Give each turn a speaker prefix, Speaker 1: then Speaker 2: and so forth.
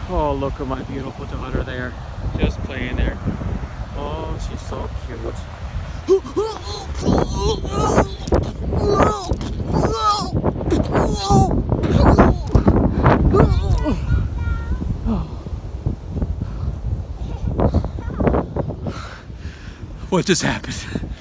Speaker 1: Oh, look at my beautiful daughter there, just playing there. Oh, she's so cute. What just happened?